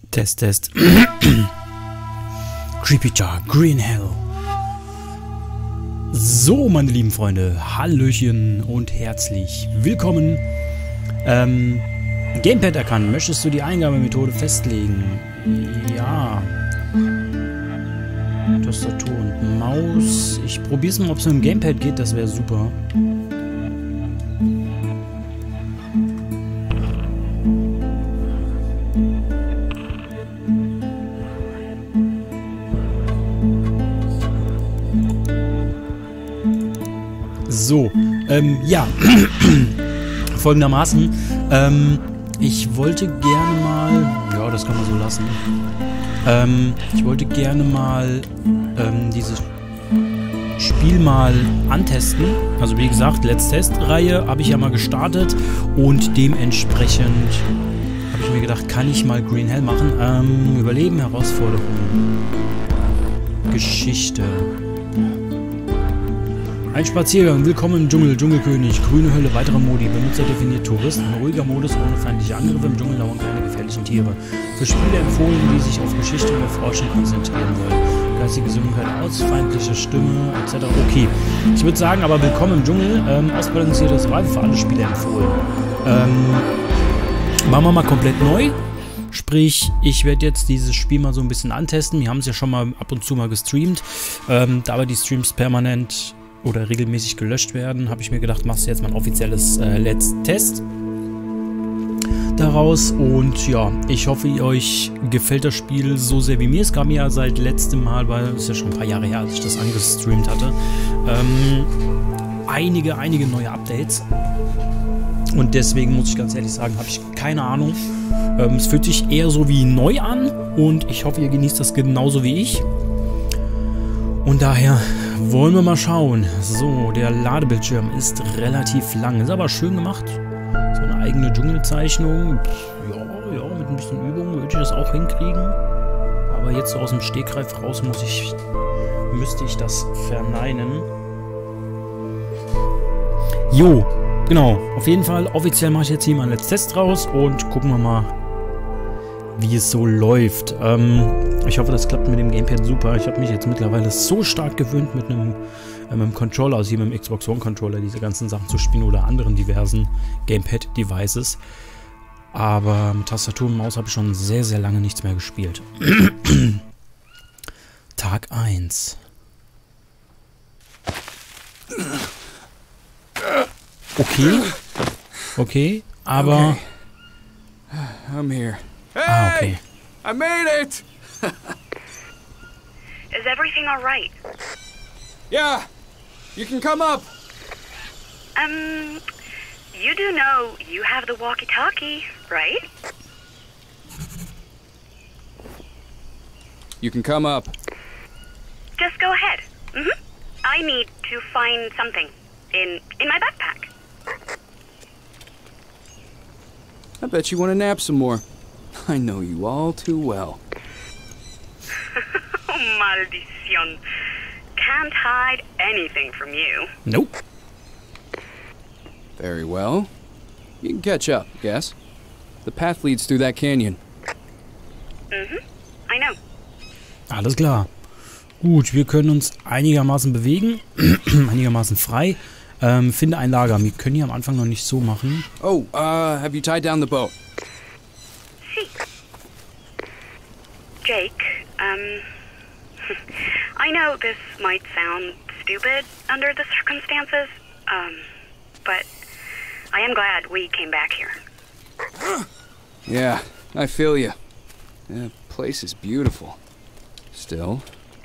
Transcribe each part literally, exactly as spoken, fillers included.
Test, Test. Creepyjar, Green Hell. So, meine lieben Freunde, Hallöchen und herzlich willkommen. Ähm, Gamepad erkannt. Möchtest du die Eingabemethode festlegen? Ja. Tastatur und Maus. Ich probiere es mal, ob es mit dem Gamepad geht, das wäre super. So, ähm, ja, folgendermaßen, ähm, ich wollte gerne mal, ja, das kann man so lassen, ähm, ich wollte gerne mal, ähm, dieses Spiel mal antesten, also wie gesagt, Let's Test-Reihe habe ich ja mal gestartet und dementsprechend habe ich mir gedacht, kann ich mal Green Hell machen, ähm, Überleben, Herausforderung, Geschichte. Ein Spaziergang, willkommen im Dschungel, Dschungelkönig, grüne Hölle, weitere Modi, Benutzer definiert Touristen, ruhiger Modus ohne feindliche Angriffe, im Dschungel lauern keine gefährlichen Tiere. Für Spiele empfohlen, die sich auf Geschichte und Erforschen konzentrieren wollen. Geistige Gesundheit aus, feindliche Stimme, et cetera. Okay, ich würde sagen, aber willkommen im Dschungel, ähm, ausbalanciertes Survival für alle Spiele empfohlen. Ähm, machen wir mal komplett neu. Sprich, ich werde jetzt dieses Spiel mal so ein bisschen antesten. Wir haben es ja schon mal ab und zu mal gestreamt. Ähm, da aber die Streams permanent oder regelmäßig gelöscht werden, habe ich mir gedacht, machst du jetzt mal ein offizielles äh, Let's Test daraus. Und ja, ich hoffe, euch gefällt das Spiel so sehr wie mir. Es gab ja seit letztem Mal, weil es ist ja schon ein paar Jahre her, als ich das angestreamt hatte, ähm, einige, einige neue Updates. Und deswegen muss ich ganz ehrlich sagen, habe ich keine Ahnung. Ähm, es fühlt sich eher so wie neu an und ich hoffe, ihr genießt das genauso wie ich. Und daher wollen wir mal schauen. So, der Ladebildschirm ist relativ lang. Ist aber schön gemacht. So eine eigene Dschungelzeichnung. Ja, ja, mit ein bisschen Übung würde ich das auch hinkriegen. Aber jetzt so aus dem Stegreif raus muss ich, müsste ich das verneinen. Jo, genau. Auf jeden Fall, offiziell mache ich jetzt hier mal einen Let's Test raus und gucken wir mal, wie es so läuft. Ähm, ich hoffe, das klappt mit dem Gamepad super. Ich habe mich jetzt mittlerweile so stark gewöhnt, mit einem, äh, mit einem Controller, also hier mit dem Xbox One Controller, diese ganzen Sachen zu spielen oder anderen diversen Gamepad-Devices. Aber mit Tastatur und Maus habe ich schon sehr, sehr lange nichts mehr gespielt. Tag eins. Okay. Okay, aber... Okay. I'm here. Ah, okay. I made it! Is everything all right? Yeah, you can come up. Um, you do know you have the walkie-talkie, right? You can come up. Just go ahead. Mm-hmm. I need to find something in in my backpack. I bet you want to nap some more. I know you all too well. Oh, maldición. Can't hide anything from you. Nope. Very well. You can catch up, guess. The path leads through that canyon. Mhm. I know. Alles klar. Gut, wir können uns einigermaßen bewegen. einigermaßen frei. Ähm, finde ein Lager. Wir können hier am Anfang noch nicht so machen. Oh, uh, have you tied down the boat? See. Jake, um... I know this might sound stupid under the circumstances, um, but I am glad we came back here. Yeah, I feel you. The place is beautiful. Still.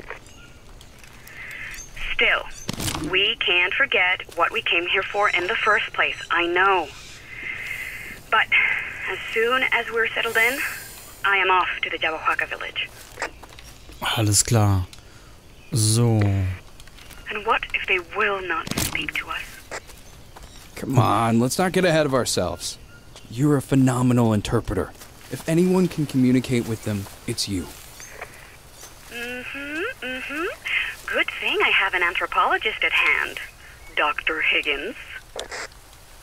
Still, we can't forget what we came here for in the first place, I know. But as soon as we're settled in, I am off to the Jawahuaca village. Alles klar. So. And what if they will not speak to us? Come on, let's not get ahead of ourselves. You're a phenomenal interpreter. If anyone can communicate with them, it's you. Mm-hmm, mm-hmm. Good thing I have an anthropologist at hand, Doctor Higgins.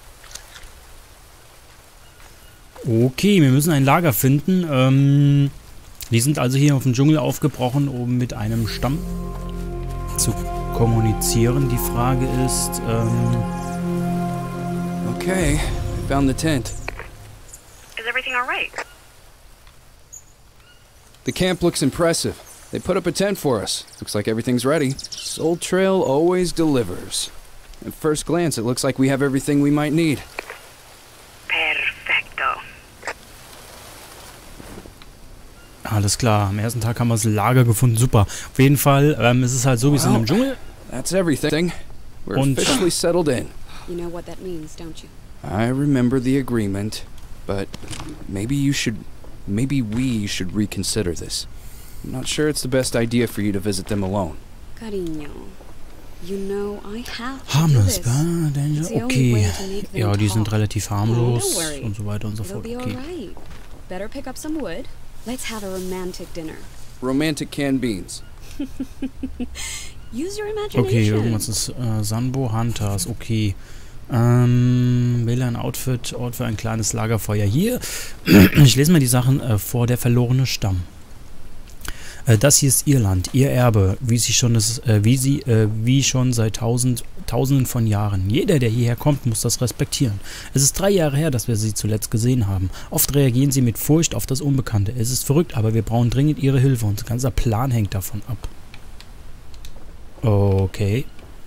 Okay, wir müssen ein Lager finden. Ähm, Die sind also hier auf dem Dschungel aufgebrochen, um mit einem Stamm zu kommunizieren. Die Frage ist, ähm... Okay, I found the tent. Is everything all right? The camp looks impressive. They put up a tent for us. Looks like everything's ready. Soul Trail always delivers. At first glance, it looks like we have everything we might need. Perfecto. Alles klar, am ersten Tag haben wir das Lager gefunden. Super. Auf jeden Fall, ähm, es ist halt so, wir sind im Dschungel. That's everything. We're Und officially settled in. You know what that means, don't you? I remember the agreement, but maybe you should... Maybe we should reconsider this. I'm not sure it's the best idea for you to visit them alone. Cariño, you know I have to do harmlos, this. bah, Danger. It's the only way Okay. to make them Ja, die sind talk. relativ harmlos Oh, don't worry. und so weiter und so It'll fort. be Okay. alright. Better pick up some wood. Let's have a romantic dinner. Romantic canned beans. Use your imagination. Okay, irgendwas ist äh, Sanbo Hunters. Okay. Ähm, wähle ein Outfit, Ort für ein kleines Lagerfeuer. Hier, ich lese mal die Sachen äh, vor. Der verlorene Stamm. Äh, das hier ist ihr Land, ihr Erbe, wie sie schon, das, äh, wie sie, äh, wie schon seit tausend, tausenden von Jahren. Jeder, der hierher kommt, muss das respektieren. Es ist drei Jahre her, dass wir sie zuletzt gesehen haben. Oft reagieren sie mit Furcht auf das Unbekannte. Es ist verrückt, aber wir brauchen dringend ihre Hilfe. Unser ganzer Plan hängt davon ab. Okay.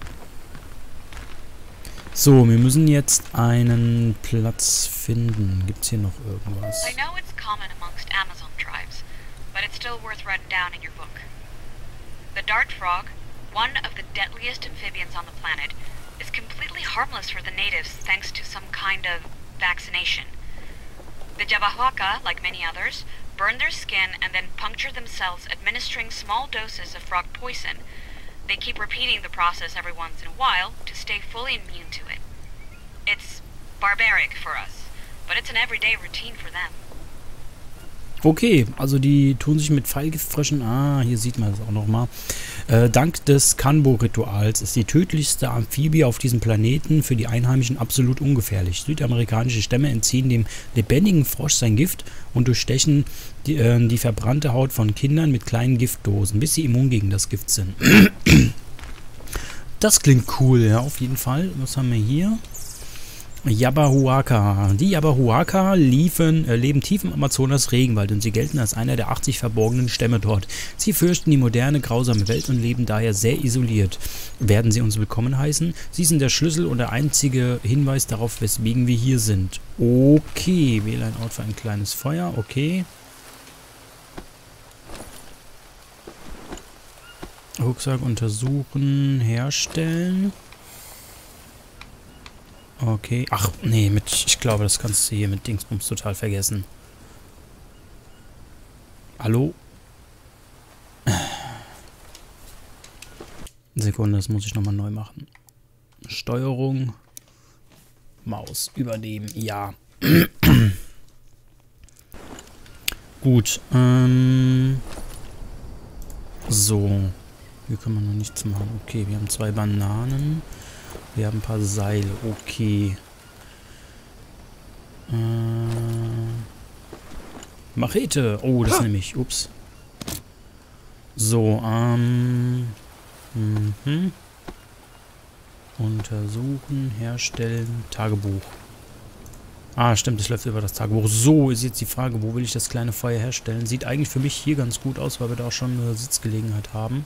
So, wir müssen jetzt einen Platz finden. Gibt's hier noch irgendwas? I know it's common amongst Amazon tribes, but it's still worth writing down in your book. The dart frog, one of the deadliest amphibians on the planet, is completely harmless for the natives thanks to some kind of vaccination. The Javahuaca, like many others, burn their skin and then puncture themselves administering small doses of frog poison. They keep repeating the process every once in a while to stay fully immune to it. It's barbaric for us, but it's an everyday routine for them. Okay, also die tun sich mit Pfeilgift frischen. Ah, hier sieht man das auch nochmal. Äh, dank des Kanbo-Rituals ist die tödlichste Amphibie auf diesem Planeten für die Einheimischen absolut ungefährlich. Südamerikanische Stämme entziehen dem lebendigen Frosch sein Gift und durchstechen die, äh, die verbrannte Haut von Kindern mit kleinen Giftdosen, bis sie immun gegen das Gift sind. Das klingt cool, ja, auf jeden Fall. Was haben wir hier? Javahuaca. Die Javahuaca liefen, äh, leben tief im Amazonas-Regenwald und sie gelten als einer der achtzig verborgenen Stämme dort. Sie fürchten die moderne, grausame Welt und leben daher sehr isoliert. Werden sie uns willkommen heißen? Sie sind der Schlüssel und der einzige Hinweis darauf, weswegen wir hier sind. Okay, wähle ein Ort für ein kleines Feuer. Okay. Rucksack untersuchen, herstellen. Okay. Ach, nee, mit, ich glaube, das kannst du hier mit Dingsbums total vergessen. Hallo? Sekunde, das muss ich nochmal neu machen. Steuerung. Maus übernehmen. Ja. Gut. Ähm. So. Hier können wir noch nichts machen. Okay, wir haben zwei Bananen. Wir haben ein paar Seile. Okay. Äh, Machete. Oh, das nehme ich. Ups. So, ähm. Mhm. Untersuchen, herstellen, Tagebuch. Ah, stimmt, das läuft über das Tagebuch. So, ist jetzt die Frage, wo will ich das kleine Feuer herstellen? Sieht eigentlich für mich hier ganz gut aus, weil wir da auch schon eine Sitzgelegenheit haben.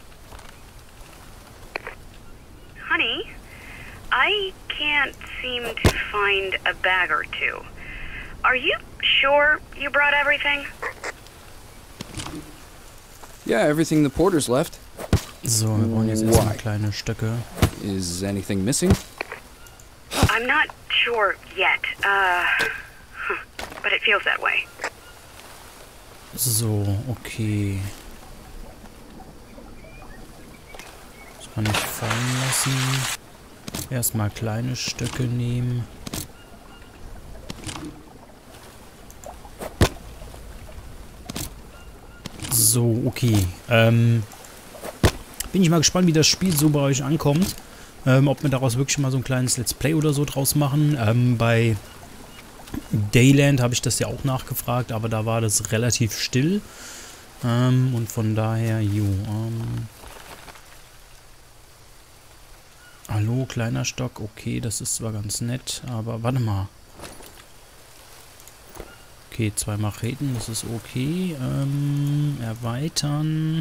Honey, I can't seem to find a bag or two. Are you sure you brought everything? Yeah, everything the porters left. So, wir brauchen jetzt erstmal kleine Stöcke. Is anything missing? I'm not sure yet, uh, huh, but it feels that way. So, okay. Das kann ich fallen lassen. Erstmal kleine Stöcke nehmen. So, okay. Ähm, bin ich mal gespannt, wie das Spiel so bei euch ankommt. Ähm, ob wir daraus wirklich mal so ein kleines Let's Play oder so draus machen. Ähm, bei Dayland habe ich das ja auch nachgefragt, aber da war das relativ still. Ähm, und von daher, jo, ähm... Hallo, kleiner Stock. Okay, das ist zwar ganz nett, aber warte mal. Okay, zwei Macheten, das ist okay. Ähm, erweitern.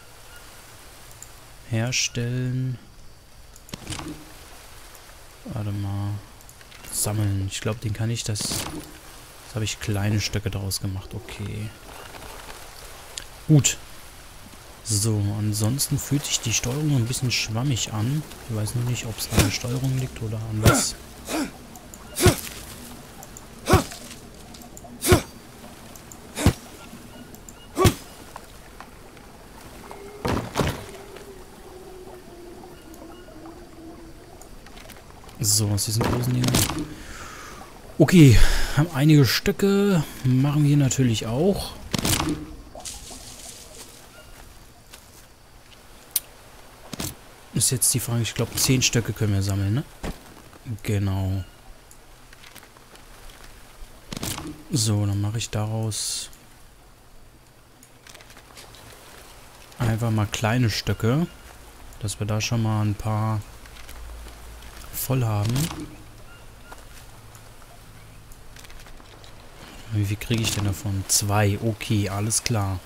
Herstellen. Warte mal. Sammeln. Ich glaube, den kann ich das... Das habe ich kleine Stöcke daraus gemacht. Okay. Gut. So, ansonsten fühlt sich die Steuerung ein bisschen schwammig an. Ich weiß nur nicht, ob es an der Steuerung liegt oder an was. So, aus diesen großen Dingen. Okay, haben einige Stöcke. Machen wir natürlich auch. Ist jetzt die Frage, ich glaube, zehn Stöcke können wir sammeln, ne? Genau. So, dann mache ich daraus einfach mal kleine Stöcke, dass wir da schon mal ein paar voll haben. Wie viel kriege ich denn davon? Zwei. Okay, alles klar.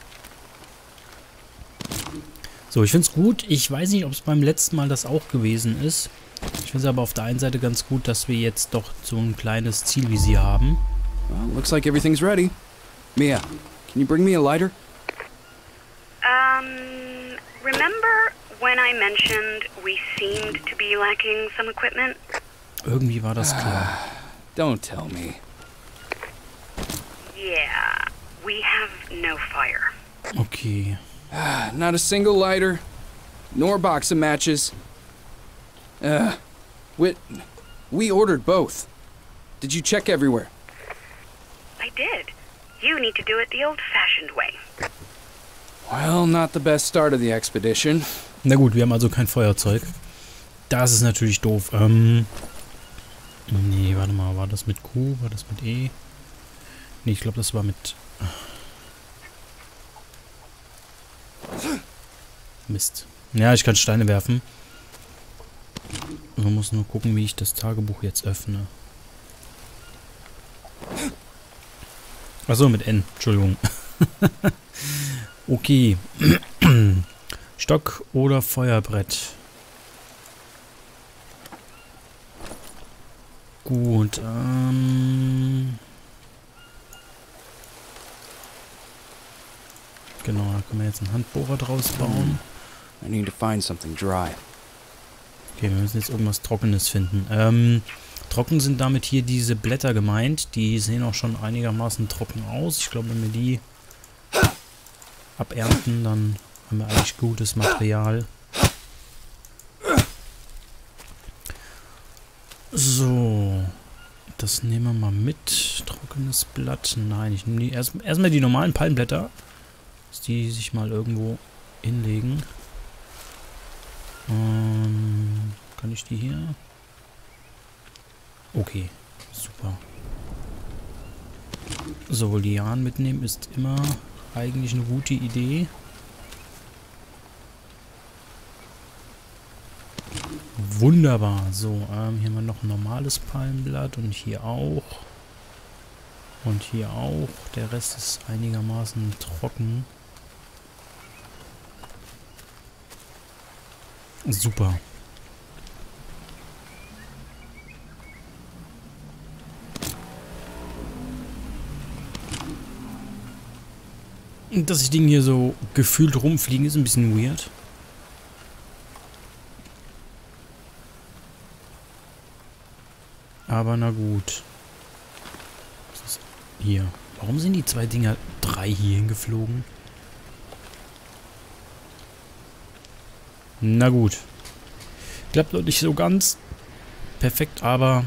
So, ich finde es gut. Ich weiß nicht, ob es beim letzten Mal das auch gewesen ist. Ich finde es aber auf der einen Seite ganz gut, dass wir jetzt doch so ein kleines Zielvisier haben. Well, looks like everything's ready. Mia, can you bring me a lighter? Um, remember when I mentioned we seemed to be lacking some equipment? Irgendwie war das klar. Don't tell me. Yeah, we have no fire. Okay. Not a single lighter, nor box of matches. Uh, we, we ordered both. Did you check everywhere? I did. You need to do it the old-fashioned way. Well, not the best start of the expedition. Na gut, wir haben also kein Feuerzeug. Das ist natürlich doof. Ähm. Nee, warte mal, war das mit Q? War das mit E? Nee, ich glaube, das war mit... Mist. Ja, ich kann Steine werfen. Man muss nur gucken, wie ich das Tagebuch jetzt öffne. Achso, mit N. Entschuldigung. Okay. Stock oder Feuerbrett? Gut, ähm... Genau, da können wir jetzt einen Handbohrer draus bauen. I need to find something dry. Okay, wir müssen jetzt irgendwas Trockenes finden. Ähm, trocken sind damit hier diese Blätter gemeint. Die sehen auch schon einigermaßen trocken aus. Ich glaube, wenn wir die abernten, dann haben wir eigentlich gutes Material. So, das nehmen wir mal mit. Trockenes Blatt. Nein, ich nehme die erst, erstmal die normalen Palmblätter. Dass die sich mal irgendwo hinlegen. Ähm, kann ich die hier? Okay, super. So, Lianen mitnehmen ist immer eigentlich eine gute Idee. Wunderbar. So, ähm, hier haben wir noch ein normales Palmblatt und hier auch. Und hier auch. Der Rest ist einigermaßen trocken. Super. Dass die Dinge hier so gefühlt rumfliegen, ist ein bisschen weird. Aber na gut. Was ist hier? Warum sind die zwei Dinger drei hier hingeflogen? Na gut. Klappt noch nicht so ganz perfekt, aber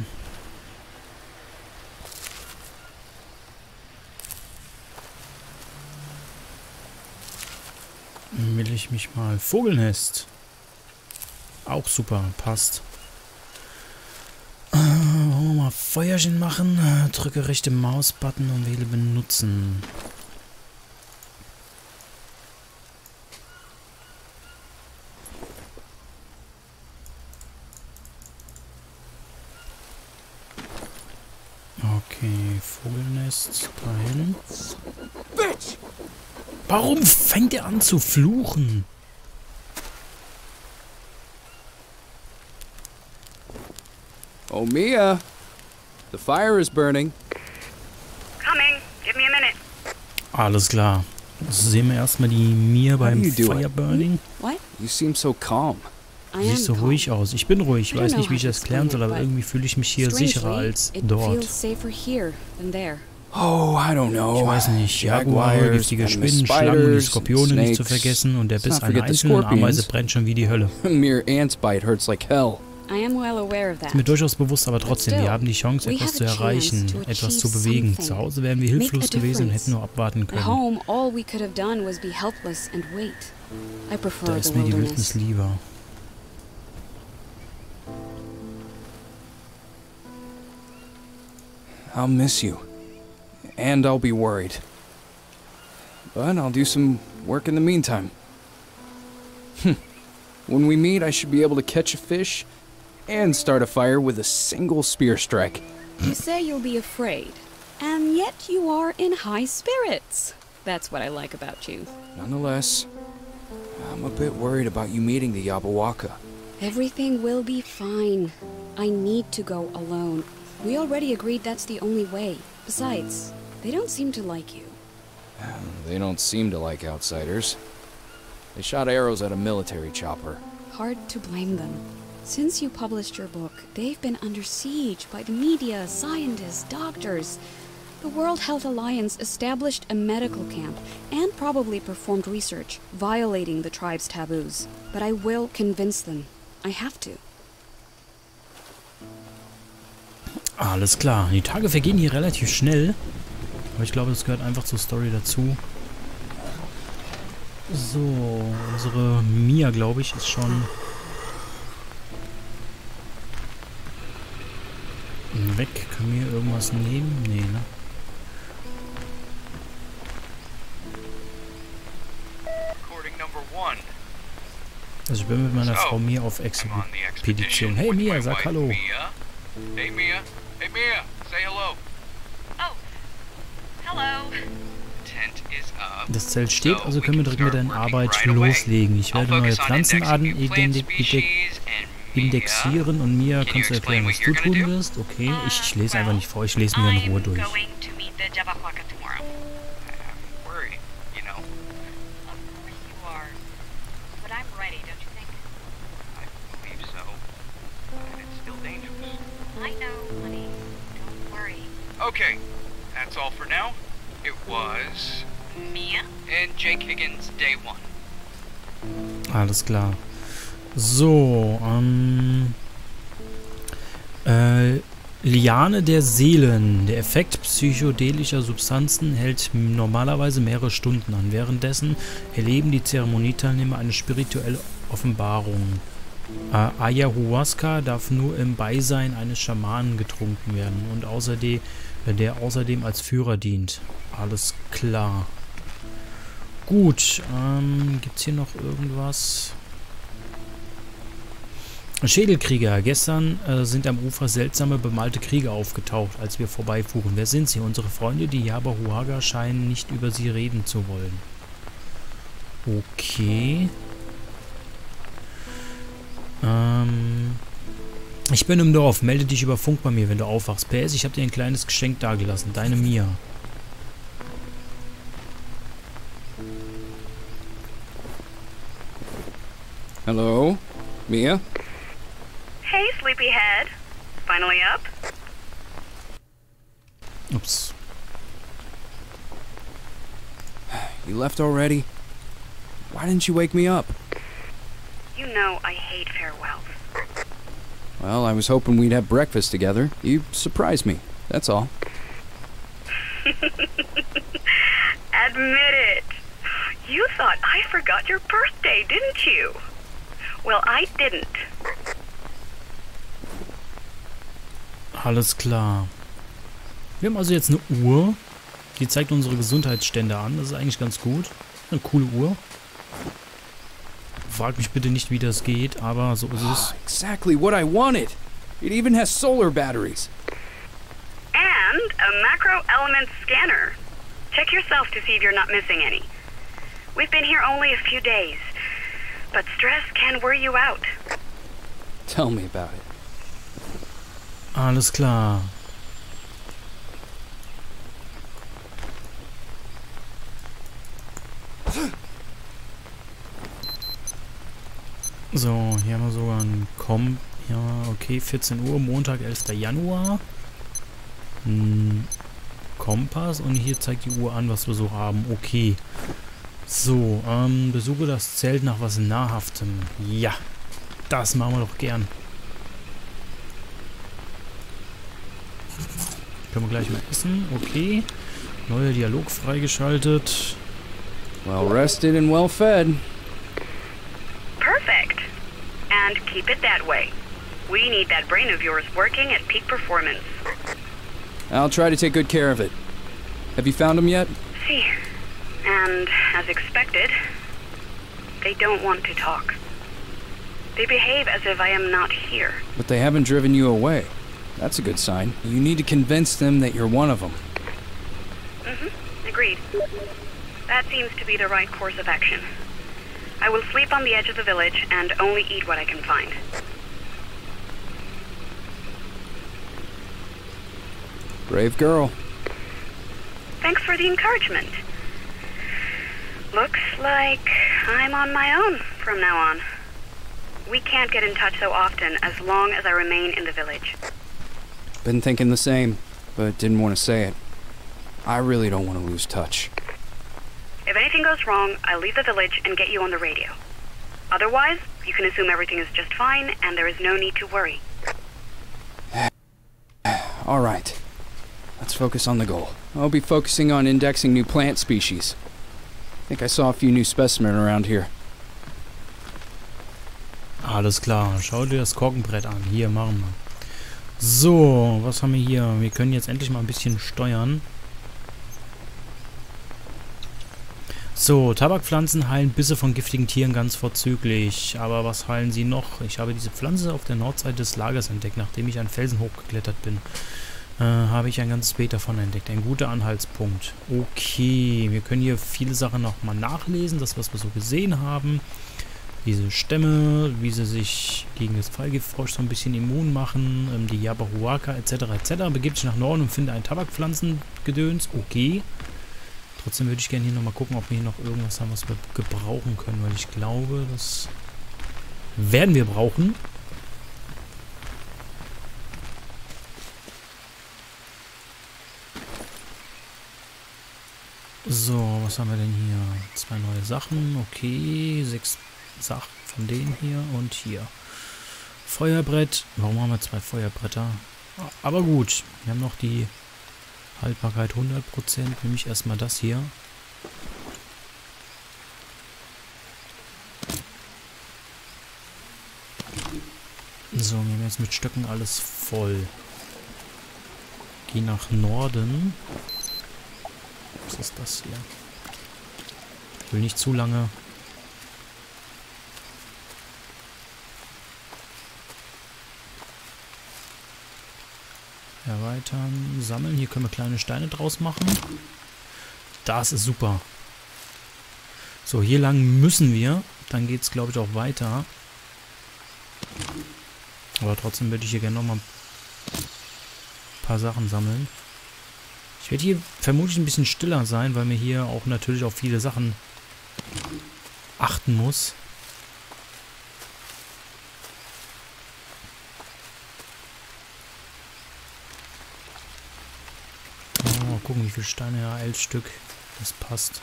will ich mich mal Vogelnest. Auch super, passt. Äh, wollen wir mal Feuerchen machen? Drücke rechte Mausbutton und wähle benutzen. Dahin. Bitch! Warum fängt er an zu fluchen? Oh, Mia! The fire is burning. Coming. Give me a minute. Alles klar. Sehen wir erstmal die Mia beim do you do it? Fireburning. What? You seem so calm. I am Siehst so calm. ruhig aus. Ich bin ruhig. Ich I don't weiß know nicht, wie ich how to das klären soll, aber explain it, irgendwie fühle ich mich hier sicherer Strangely, als it dort. feels safer here than there. Oh, I don't know. Ich weiß nicht, Jaguare, Jaguars, giftige venomous Spinnen, Schlangen und die spiders, Skorpione nicht zu snakes. vergessen und der Let's Biss not einer forget the einzelnen scorpions. Ameise brennt schon wie die Hölle. A mere ant's bite hurts like hell. I am well aware of that. Ist mir durchaus bewusst, aber trotzdem, wir haben die Chance, we etwas have zu a chance erreichen, to etwas achieve zu bewegen. something. Zu Hause wären wir Make hilflos a gewesen und difference. hätten nur abwarten At können. home, all we could have done was be helpless and wait. I prefer Da the ist mir die Wildnis wilderness. lieber. I'll miss you. And I'll be worried. But I'll do some work in the meantime. Hm. When we meet, I should be able to catch a fish and start a fire with a single spear strike. You say you'll be afraid, and yet you are in high spirits. That's what I like about you. Nonetheless, I'm a bit worried about you meeting the Yabawaka. Everything will be fine. I need to go alone. We already agreed that's the only way. Besides, they don't seem to like you. They don't seem to like outsiders. They shot arrows at a military chopper. Hard to blame them. Since you published your book, they've been under siege by the media, scientists, doctors. The World Health Alliance established a medical camp and probably performed research, violating the tribe's taboos. But I will convince them. I have to. Alles klar. Die Tage vergehen hier relativ schnell. Aber ich glaube, das gehört einfach zur Story dazu. So, unsere Mia, glaube ich, ist schon weg. Können wir irgendwas nehmen? Nee, ne? Also ich bin mit meiner Frau Mia auf Expedition. Hey Mia, sag hallo. Hey Mia. Hey Mia, say hello. Oh, hello. Tent is up. Das Zelt steht, also können wir direkt mit der Arbeit loslegen. Ich werde neue Pflanzenarten identifizieren indexieren und Mia kannst du erklären, was du tun wirst. Okay, ich, ich lese einfach nicht vor, ich lese mir in Ruhe durch. Okay, that's all for now. It was Mia and Jake Higgins, day one. Alles klar. So, ähm... Äh, Liane der Seelen. Der Effekt psychedelischer Substanzen hält normalerweise mehrere Stunden an. Währenddessen erleben die Zeremonieteilnehmer eine spirituelle Offenbarung. Äh, Ayahuasca darf nur im Beisein eines Schamanen getrunken werden und außerdem, der außerdem als Führer dient. Alles klar. Gut, ähm, gibt's hier noch irgendwas? Schädelkrieger. Gestern äh, sind am Ufer seltsame bemalte Krieger aufgetaucht, als wir vorbeifuhren. Wer sind sie? Unsere Freunde, die Yabahuaga, scheinen nicht über sie reden zu wollen. Okay. Ähm... Ich bin im Dorf. Melde dich über Funk bei mir, wenn du aufwachst. P S, ich habe dir ein kleines Geschenk dagelassen. Deine Mia. Hello? Mia? Hey, sleepyhead. Finally up? Ups. You left already? Why didn't you wake me up? You know I hate farewells. Well, I was hoping we'd have breakfast together. You surprised me, that's all. Admit it. You thought I forgot your birthday, didn't you? Well, I didn't. Alles klar. Wir haben also jetzt eine Uhr. Die zeigt unsere Gesundheitsstände an. Das ist eigentlich ganz gut. Eine coole Uhr. Frag mich bitte nicht, wie das geht, aber so ist es. Exactly what I wanted. It even has solar batteries. And a A macro element scanner. Check yourself to see if you're not missing any. We've been here only a few days, but stress can wear you out. Tell me about it. Alles klar. So, hier haben wir sogar einen Kom... Ja, okay, vierzehn Uhr, Montag, elfter Januar. Ein Kompass und hier zeigt die Uhr an, was wir so haben. Okay. So, ähm, besuche das Zelt nach was Nahrhaftem. Ja, das machen wir doch gern. Können wir gleich mal essen. Okay. Neuer Dialog freigeschaltet. Well rested and well fed. Perfect. And keep it that way. We need that brain of yours working at peak performance. I'll try to take good care of it. Have you found them yet? See. And, as expected, they don't want to talk. They behave as if I am not here. But they haven't driven you away. That's a good sign. You need to convince them that you're one of them. Mm-hmm. Agreed. That seems to be the right course of action. I will sleep on the edge of the village and only eat what I can find. Brave girl. Thanks for the encouragement. Looks like I'm on my own from now on. We can't get in touch so often as long as I remain in the village. Been thinking the same, but didn't want to say it. I really don't want to lose touch. If anything goes wrong, I'll leave the village and get you on the radio. Otherwise, you can assume everything is just fine and there is no need to worry. All right. Let's focus on the goal. I'll be focusing on indexing new plant species. I think I saw a few new specimens around here. Alles klar. Schau dir das Korkenbrett an. Hier, machen wir. So, was haben wir hier? Wir können jetzt endlich mal ein bisschen steuern. So, Tabakpflanzen heilen Bisse von giftigen Tieren ganz vorzüglich. Aber was heilen sie noch? Ich habe diese Pflanze auf der Nordseite des Lagers entdeckt, nachdem ich einen Felsen hochgeklettert bin. Äh, habe ich ein ganzes Beet davon entdeckt. Ein guter Anhaltspunkt. Okay, wir können hier viele Sachen nochmal nachlesen, das was wir so gesehen haben. Diese Stämme, wie sie sich gegen das Pfeilgiftfrosch so ein bisschen immun machen, ähm, die Yabahuaca et cetera et cetera. Begibt sich nach Norden und findet ein Tabakpflanzengedöns. Okay. Trotzdem würde ich gerne hier nochmal gucken, ob wir hier noch irgendwas haben, was wir gebrauchen können, weil ich glaube, das werden wir brauchen. So, was haben wir denn hier? Zwei neue Sachen, okay, sechs Sachen von denen hier und hier. Feuerbrett, warum haben wir zwei Feuerbretter? Aber gut, wir haben noch die Haltbarkeit hundert Prozent, nämlich erstmal das hier. So, wir haben jetzt mit Stöcken alles voll. Geh nach Norden. Was ist das hier? Ich will nicht zu lange. Erweitern, sammeln. Hier können wir kleine Steine draus machen. Das ist super. So, hier lang müssen wir. Dann geht es, glaube ich, auch weiter. Aber trotzdem würde ich hier gerne nochmal ein paar Sachen sammeln. Ich werde hier vermutlich ein bisschen stiller sein, weil mir hier auch natürlich auf viele Sachen achten muss. Oh, mal gucken, wie viele Steine, ja, elf Stück. Das passt.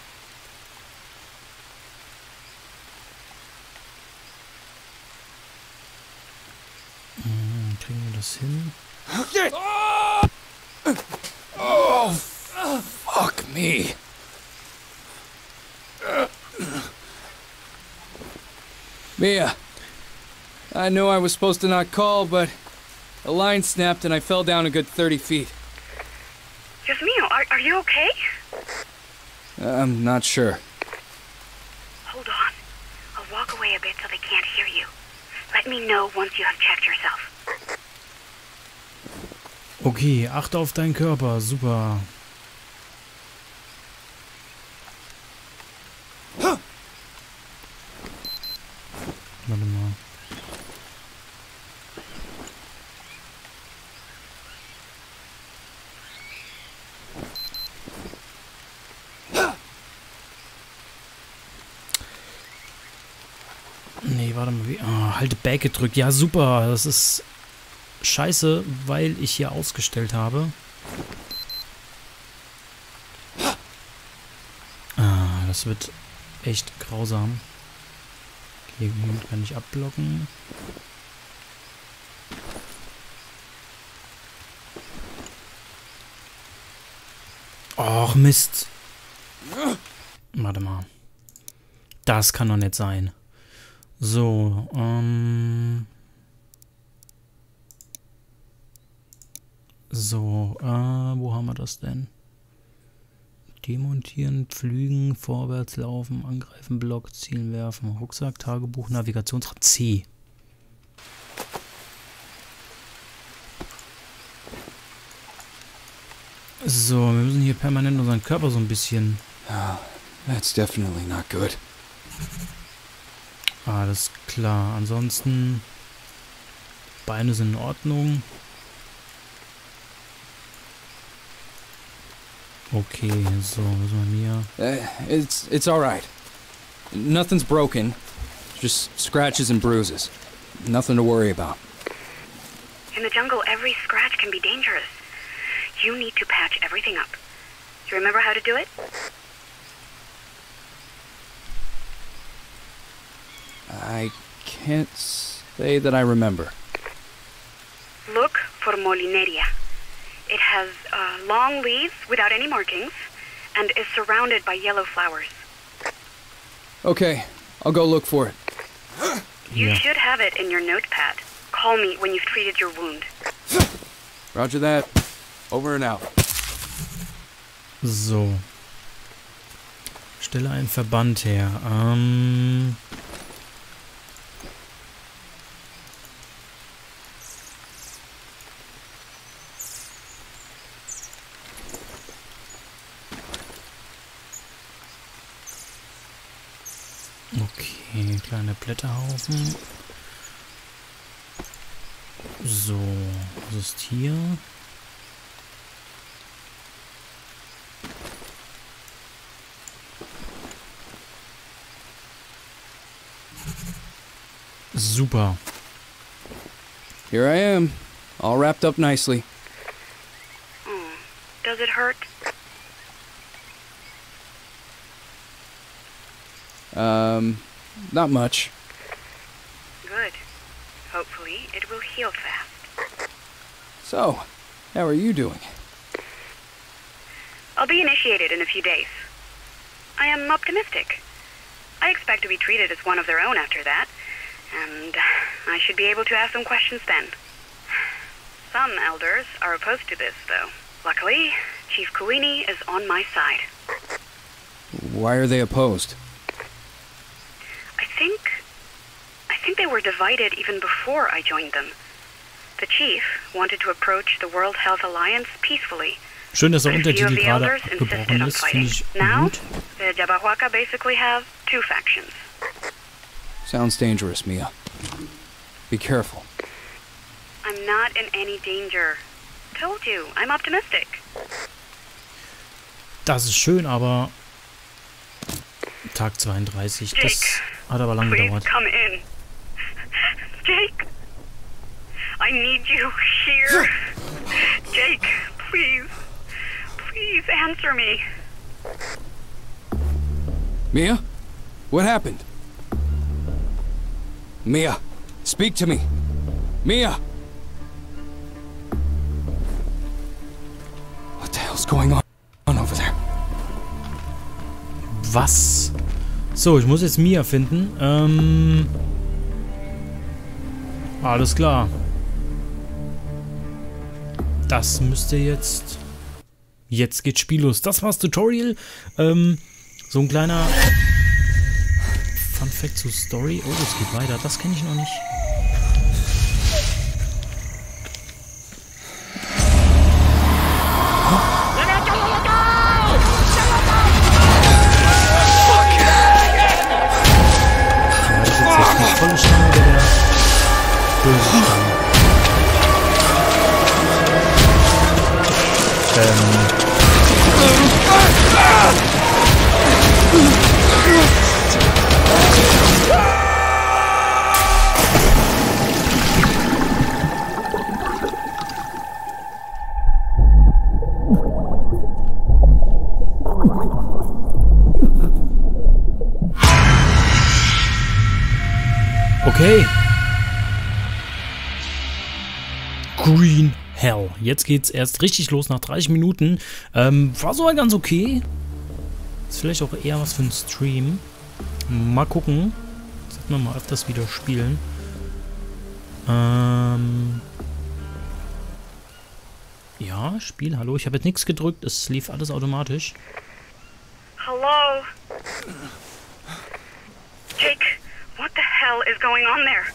Hm, kriegen wir das hin? Oh, fuck me. Mia, I know I was supposed to not call, but a line snapped and I fell down a good thirty feet. Dios mío, are, are you okay? I'm not sure. Hold on. I'll walk away a bit so they can't hear you. Let me know once you have checked yourself. Okay, achte auf deinen Körper. Super. Warte mal. Nee, warte mal. Wie, oh, halte Back gedrückt. Ja, super. Das ist scheiße, weil ich hier ausgestellt habe. Ah, das wird echt grausam. Okay, Hund kann ich abblocken. Och, Mist. Warte mal. Das kann doch nicht sein. So, ähm... So, äh, wo haben wir das denn? Demontieren, pflügen, vorwärts laufen, angreifen, Block, zielen, werfen, Rucksack, Tagebuch, Navigationsrad C. So, wir müssen hier permanent unseren Körper so ein bisschen... Oh, that's definitely not good. Alles klar, ansonsten... Beine sind in Ordnung. Okay, so, was war mir? Uh, it's it's all right. Nothing's broken. Just scratches and bruises. Nothing to worry about. In the jungle, every scratch can be dangerous. You need to patch everything up. You remember how to do it? I can't say that I remember. Look for Molineria. It has uh, long leaves without any markings and is surrounded by yellow flowers. Okay, I'll go look for it. You Yeah. should have it in your notepad. Call me when you've treated your wound. Roger that. Over and out. So. Stelle einen Verband her. Ähm... Okay, kleine Blätterhaufen. So, was ist hier? Super. Here I am, all wrapped up nicely. Oh, does it hurt? Um, not much. Good. Hopefully, it will heal fast. So, how are you doing? I'll be initiated in a few days. I am optimistic. I expect to be treated as one of their own after that, and I should be able to ask some questions then. Some elders are opposed to this, though. Luckily, Chief Kuini is on my side. Why are they opposed? I think... I think they were divided even before I joined them. The chief wanted to approach the World Health Alliance peacefully. Schön, dass der but a few of Untertitel the gerade elders abgebrochen insisted on ist. Finde fighting. ich Now, gut. the Jabahuaca basically have two factions. Sounds dangerous, Mia. Be careful. I'm not in any danger. Told you, I'm optimistic. Das ist schön, aber Tag zweiunddreißig, das Jake, hat aber lang Please gedauert. come in. Jake, I need you here. Jake, please. Please answer me. Mia? What happened? Mia, speak to me. Mia! What the hell's going on, on over there? Was? So, ich muss jetzt Mia finden. Ähm... Alles klar. Das müsste jetzt... Jetzt geht's spiellos. Das war's Tutorial. Ähm, so ein kleiner... Fun Fact zur Story. Oh, das geht weiter. Das kenne ich noch nicht. Okay. Green Hell. Jetzt geht's erst richtig los nach dreißig Minuten. Ähm, war so ganz okay. Ist vielleicht auch eher was für einen Stream. Mal gucken. Sollten wir mal öfters wieder spielen. Ähm... Ja, Spiel, hallo. Ich habe jetzt nichts gedrückt. Es lief alles automatisch. Hello? Jake, what the hell is going on there?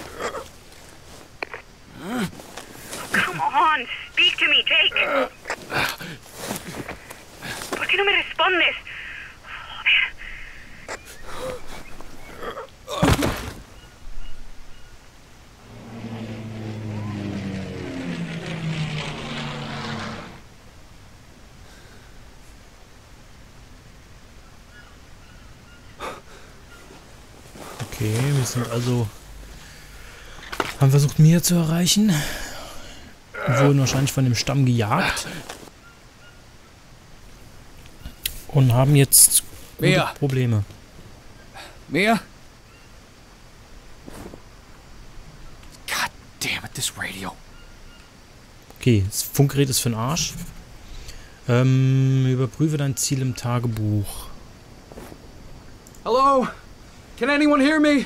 Oh, come on, speak to me, Jake. ¿Por qué no me respondes? Okay, wir sind also... haben versucht, Mia zu erreichen. Wurden wahrscheinlich von dem Stamm gejagt. Und haben jetzt gute Mia. Probleme. Mia? God damn it, this radio. Okay, das Funkgerät ist für den Arsch. Ähm, überprüfe dein Ziel im Tagebuch. Hello? Can anyone hear me?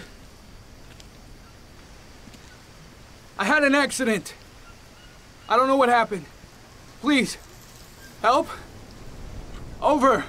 I had an accident. I don't know what happened. Please, help? Over.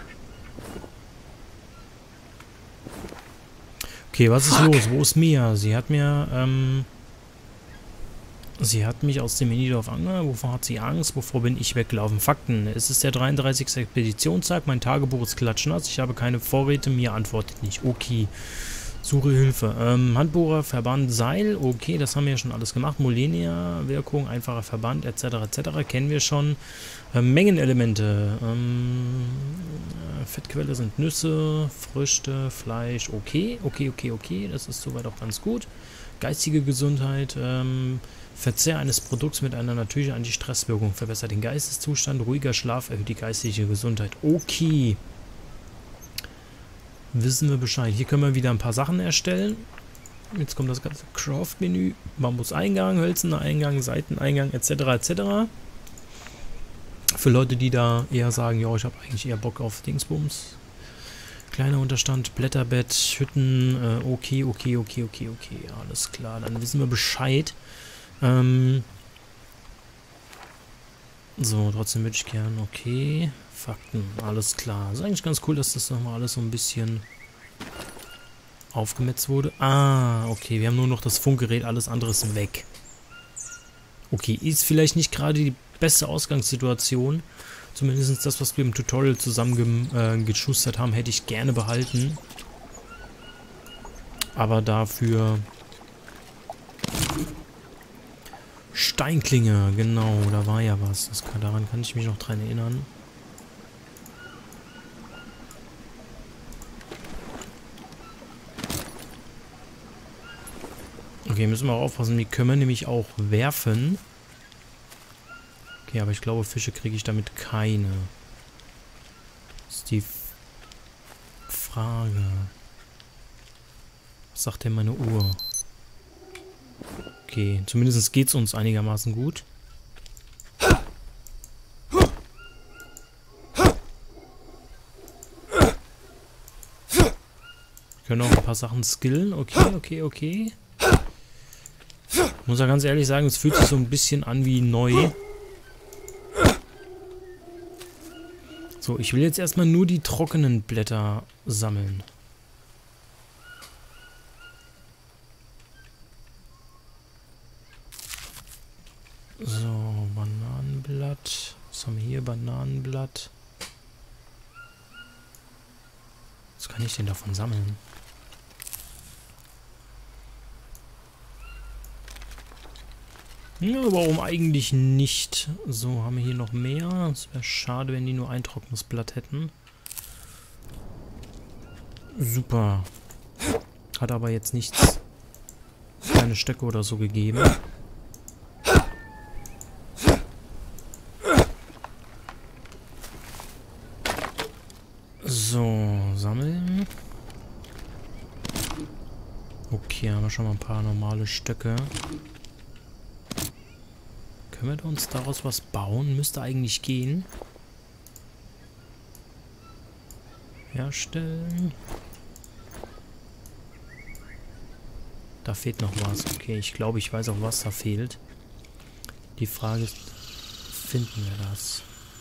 Okay, was ist Fuck. los? Wo ist Mia? Sie hat mir, ähm... Sie hat mich aus dem Minidorf angehalten. Wovor hat sie Angst? Wovor bin ich weggelaufen? Fakten. Es ist der dreiunddreißigste Expeditionstag. Mein Tagebuch ist klatschnass. Ich habe keine Vorräte. Mia antwortet nicht. Okay. Suche Hilfe. Ähm, Handbohrer, Verband, Seil. Okay, das haben wir ja schon alles gemacht. Molenia-Wirkung, einfacher Verband, et cetera et cetera. Kennen wir schon. Ähm, Mengenelemente. Ähm, Fettquelle sind Nüsse, Früchte, Fleisch. Okay, okay, okay, okay. Das ist soweit auch ganz gut. Geistige Gesundheit. Ähm, Verzehr eines Produkts mit einer natürlichen Anti-Stress-Wirkung verbessert den Geisteszustand. Ruhiger Schlaf erhöht die geistige Gesundheit. Okay. Wissen wir Bescheid. Hier können wir wieder ein paar Sachen erstellen. Jetzt kommt das ganze Craft-Menü. Bambus-Eingang, hölzerner Eingang, Seiteneingang, et cetera et cetera. Für Leute, die da eher sagen, ja, ich habe eigentlich eher Bock auf Dingsbums. Kleiner Unterstand, Blätterbett, Hütten, äh, okay, okay, okay, okay, okay. Alles klar, dann wissen wir Bescheid. Ähm so, trotzdem würde ich gern, okay. Fakten, alles klar. Ist eigentlich ganz cool, dass das nochmal alles so ein bisschen aufgemetzt wurde. Ah, okay, wir haben nur noch das Funkgerät, alles andere ist weg. Okay, ist vielleicht nicht gerade die beste Ausgangssituation. Zumindest das, was wir im Tutorial zusammen äh, geschustert haben, hätte ich gerne behalten. Aber dafür... Steinklinge, genau, da war ja was. Das kann, daran kann ich mich noch dran erinnern. Okay, müssen wir auch aufpassen. Die können wir nämlich auch werfen. Okay, aber ich glaube, Fische kriege ich damit keine. Das ist die F Frage. Was sagt denn meine Uhr? Okay, zumindest geht es uns einigermaßen gut. Wir können auch ein paar Sachen skillen. Okay, okay, okay. Ich muss ja ganz ehrlich sagen, es fühlt sich so ein bisschen an wie neu. So, ich will jetzt erstmal nur die trockenen Blätter sammeln. So, Bananenblatt. Was haben wir hier? Bananenblatt. Was kann ich denn davon sammeln? Ja, warum eigentlich nicht? So, haben wir hier noch mehr. Es wäre schade, wenn die nur ein trockenes Blatt hätten. Super. Hat aber jetzt nichts, keine Stöcke oder so gegeben. So, sammeln. Okay, haben wir schon mal ein paar normale Stöcke. Können wir uns daraus was bauen? Müsste eigentlich gehen. Herstellen. Da fehlt noch was. Okay, ich glaube, ich weiß auch, was da fehlt. Die Frage ist, finden wir das?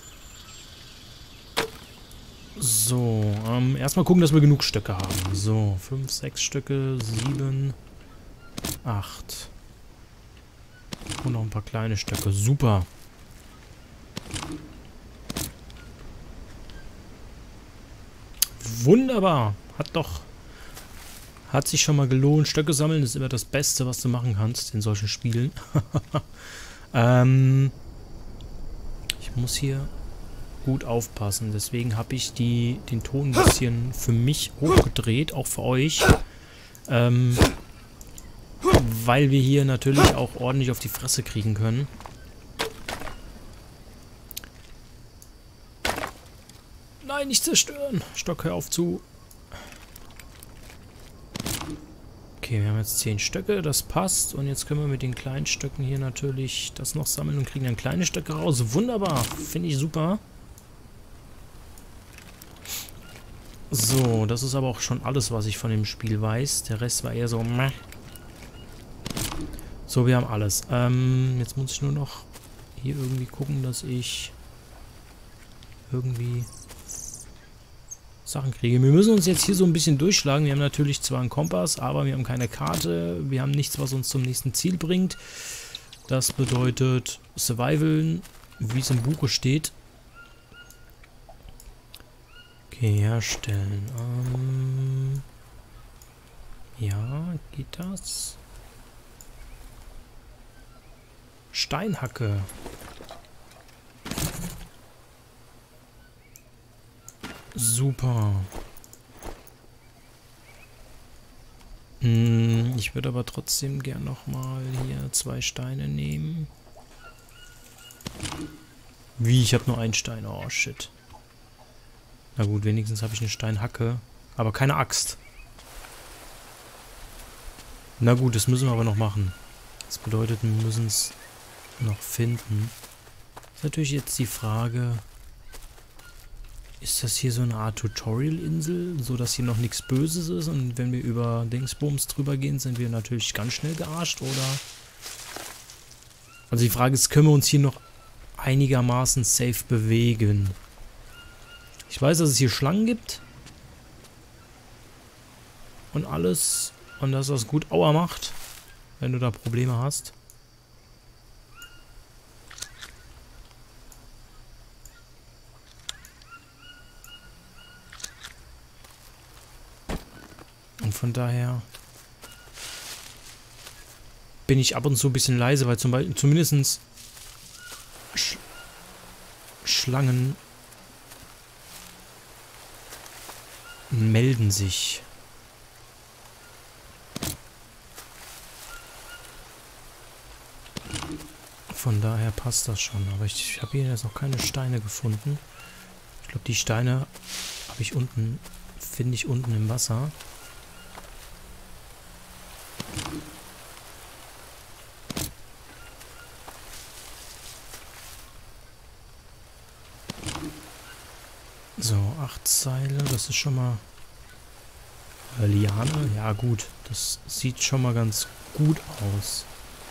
So, ähm, erstmal gucken, dass wir genug Stöcke haben. So, fünf, sechs Stücke, sieben, acht. Und noch ein paar kleine Stöcke. Super. Wunderbar. Hat doch... Hat sich schon mal gelohnt. Stöcke sammeln ist immer das Beste, was du machen kannst in solchen Spielen. ähm, ich muss hier gut aufpassen. Deswegen habe ich die, den Ton ein bisschen für mich hochgedreht, auch für euch. Ähm, weil wir hier natürlich auch ordentlich auf die Fresse kriegen können. Nein, nicht zerstören. Stock, hör auf zu. Okay, wir haben jetzt zehn Stöcke, das passt. Und jetzt können wir mit den kleinen Stöcken hier natürlich das noch sammeln und kriegen dann kleine Stöcke raus. Wunderbar, finde ich super. So, das ist aber auch schon alles, was ich von dem Spiel weiß. Der Rest war eher so... Meh. So, wir haben alles. Ähm, jetzt muss ich nur noch hier irgendwie gucken, dass ich irgendwie Sachen kriege. Wir müssen uns jetzt hier so ein bisschen durchschlagen. Wir haben natürlich zwar einen Kompass, aber wir haben keine Karte. Wir haben nichts, was uns zum nächsten Ziel bringt. Das bedeutet Survival, wie es im Buche steht. Okay, herstellen. Ähm, ja, geht das? Steinhacke. Super. Hm, ich würde aber trotzdem gern nochmal hier zwei Steine nehmen. Wie? Ich habe nur einen Stein. Oh, shit. Na gut, wenigstens habe ich eine Steinhacke. Aber keine Axt. Na gut, das müssen wir aber noch machen. Das bedeutet, wir müssen es noch finden. Das ist natürlich jetzt die Frage... Ist das hier so eine Art Tutorial-Insel, so dass hier noch nichts Böses ist und wenn wir über Dingsbums drüber gehen, sind wir natürlich ganz schnell gearscht, oder? Also die Frage ist, können wir uns hier noch einigermaßen safe bewegen? Ich weiß, dass es hier Schlangen gibt und alles und dass das gut Aua macht, wenn du da Probleme hast. Und von daher bin ich ab und zu ein bisschen leise, weil zum Beispiel zumindest Sch Schlangen melden sich. Von daher passt das schon. Aber ich, ich habe hier jetzt noch keine Steine gefunden. Ich glaube, die Steine habe ich unten, finde ich unten im Wasser. So, acht Seile, das ist schon mal... Äh, Liane, ja gut, das sieht schon mal ganz gut aus.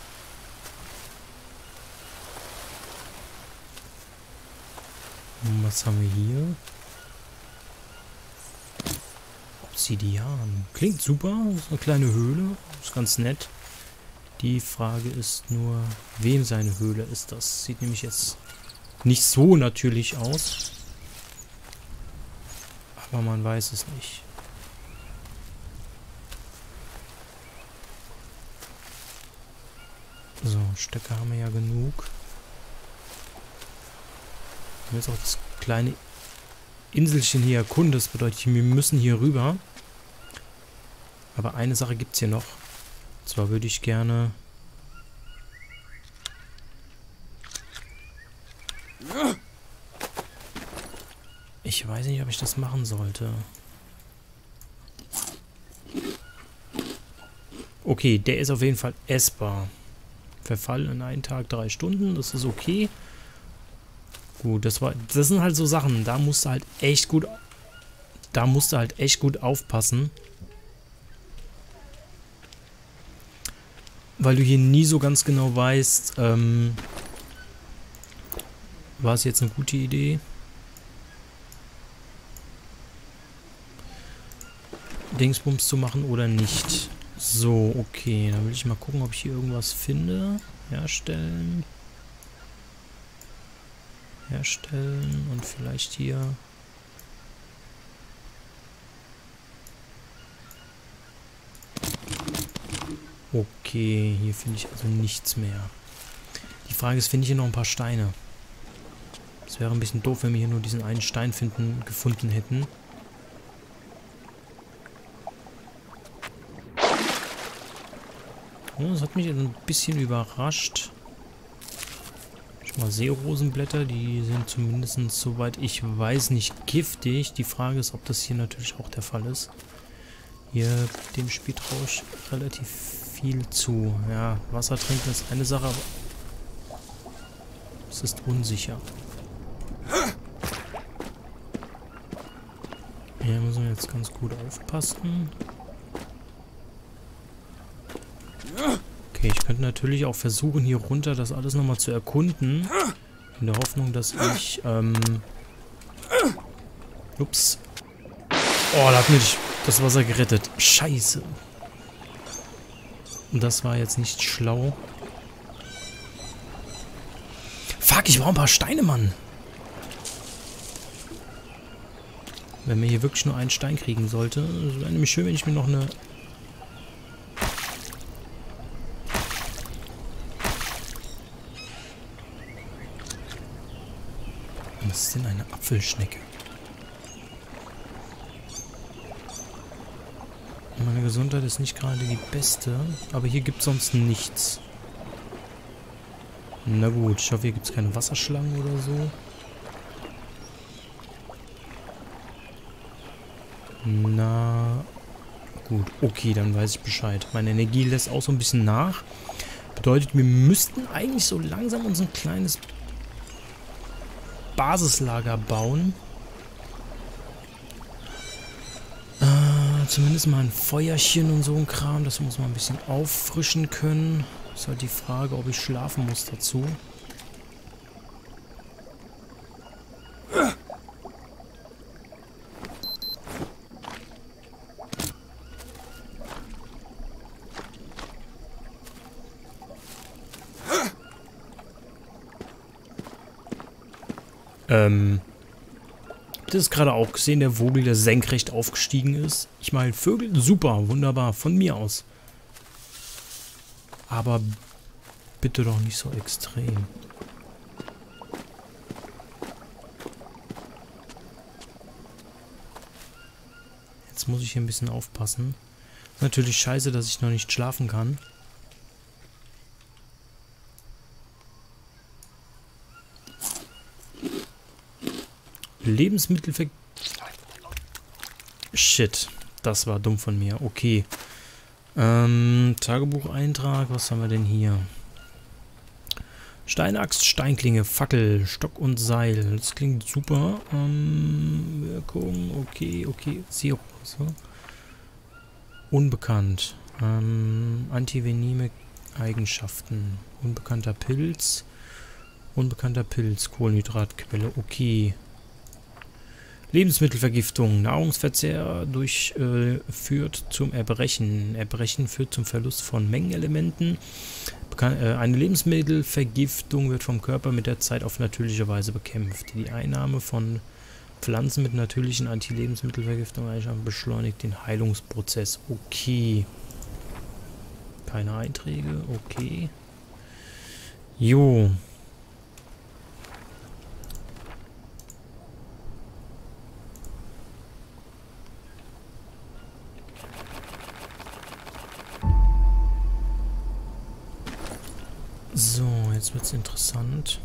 Und was haben wir hier? Obsidian. Klingt super, ist eine kleine Höhle, ist ganz nett. Die Frage ist nur, wem seine Höhle ist das? Sieht nämlich jetzt nicht so natürlich aus. Aber man weiß es nicht. So, Stöcke haben wir ja genug. Wir haben jetzt auch das kleine Inselchen hier erkunden. Das bedeutet, wir müssen hier rüber. Aber eine Sache gibt es hier noch. Und zwar würde ich gerne... Ich weiß nicht, ob ich das machen sollte. Okay, der ist auf jeden Fall essbar. Verfall in einen Tag, drei Stunden, das ist okay. Gut, das war, das sind halt so Sachen, da musst du halt echt gut, da musst du halt echt gut aufpassen. Weil du hier nie so ganz genau weißt, ähm, war es jetzt eine gute Idee? Dingsbums zu machen oder nicht. So, okay, dann will ich mal gucken, ob ich hier irgendwas finde. Herstellen. Herstellen und vielleicht hier. Okay, hier finde ich also nichts mehr. Die Frage ist, finde ich hier noch ein paar Steine? Es wäre ein bisschen doof, wenn wir hier nur diesen einen Stein finden, gefunden hätten. Oh, das hat mich ein bisschen überrascht. Schon mal Seerosenblätter, die sind zumindest, soweit ich weiß, nicht giftig. Die Frage ist, ob das hier natürlich auch der Fall ist. Hier, dem spielt Rausch relativ viel zu. Ja, Wasser trinken ist eine Sache, aber es ist unsicher. Hier müssen wir jetzt ganz gut aufpassen. Okay, ich könnte natürlich auch versuchen, hier runter das alles nochmal zu erkunden. In der Hoffnung, dass ich, ähm... Ups. Oh, da hat mich das Wasser gerettet. Scheiße. Das war jetzt nicht schlau. Fuck, ich brauche ein paar Steine, Mann. Wenn mir hier wirklich nur einen Stein kriegen sollte. Es wäre nämlich schön, wenn ich mir noch eine... Was ist denn eine Apfelschnecke? Meine Gesundheit ist nicht gerade die beste, aber hier gibt es sonst nichts. Na gut, ich hoffe, hier gibt es keine Wasserschlangen oder so. Na gut, okay, dann weiß ich Bescheid. Meine Energie lässt auch so ein bisschen nach. Bedeutet, wir müssten eigentlich so langsam uns ein kleines Basislager bauen. Äh, zumindest mal ein Feuerchen und so ein Kram, dass wir uns mal ein bisschen auffrischen können. Ist halt die Frage, ob ich schlafen muss dazu. Ähm, das ist gerade auch gesehen, der Vogel, der senkrecht aufgestiegen ist. Ich meine, Vögel, super, wunderbar, von mir aus. Aber bitte doch nicht so extrem. Jetzt muss ich hier ein bisschen aufpassen. Ist natürlich scheiße, dass ich noch nicht schlafen kann. Lebensmittelver... Shit, das war dumm von mir. Okay. Ähm, Tagebucheintrag, was haben wir denn hier? Steinaxt, Steinklinge, Fackel, Stock und Seil. Das klingt super. Ähm, Wirkung, okay, okay. Zero. So. Unbekannt. Ähm, antivenime Eigenschaften. Unbekannter Pilz. Unbekannter Pilz. Kohlenhydratquelle, okay. Lebensmittelvergiftung. Nahrungsverzehr durch, äh, führt zum Erbrechen. Erbrechen führt zum Verlust von Mengenelementen. Bekan äh, eine Lebensmittelvergiftung wird vom Körper mit der Zeit auf natürliche Weise bekämpft. Die Einnahme von Pflanzen mit natürlichen Anti-Lebensmittelvergiftung beschleunigt den Heilungsprozess. Okay. Keine Einträge. Okay. Jo. So, jetzt wird's interessant.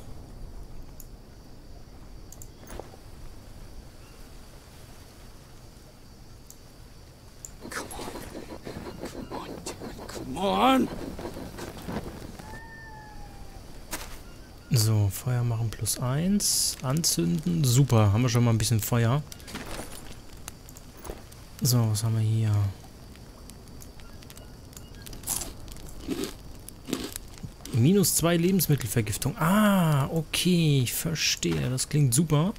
Come on. Come on, damn it. Come Come on. So, Feuer machen plus eins. Anzünden. Super, haben wir schon mal ein bisschen Feuer. So, was haben wir hier? Minus zwei Lebensmittelvergiftung. Ah, okay, ich verstehe. Das klingt super.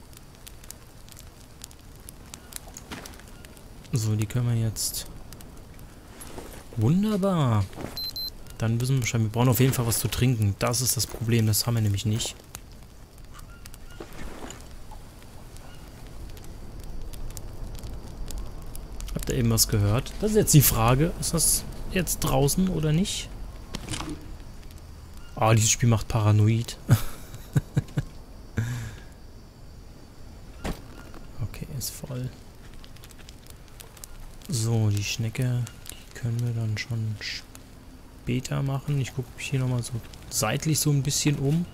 So, die können wir jetzt... Wunderbar. Dann müssen wir wahrscheinlich... Wir brauchen auf jeden Fall was zu trinken. Das ist das Problem. Das haben wir nämlich nicht. Habt ihr eben was gehört? Das ist jetzt die Frage. Ist das jetzt draußen oder nicht? Ah, oh, dieses Spiel macht paranoid. Okay, ist voll. So, die Schnecke, die können wir dann schon später machen. Ich gucke mich hier nochmal so seitlich so ein bisschen um.